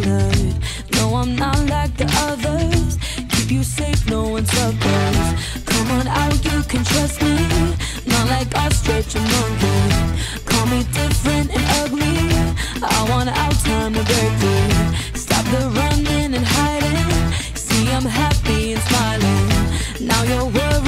alert. No, I'm not like the others. Keep you safe, no one suffers. Come on out, you can trust me. Not like ostrich and monkey. Call me different and ugly. I want out, time to break free. Stop the running and hiding. See, I'm happy and smiling. Now you're worried.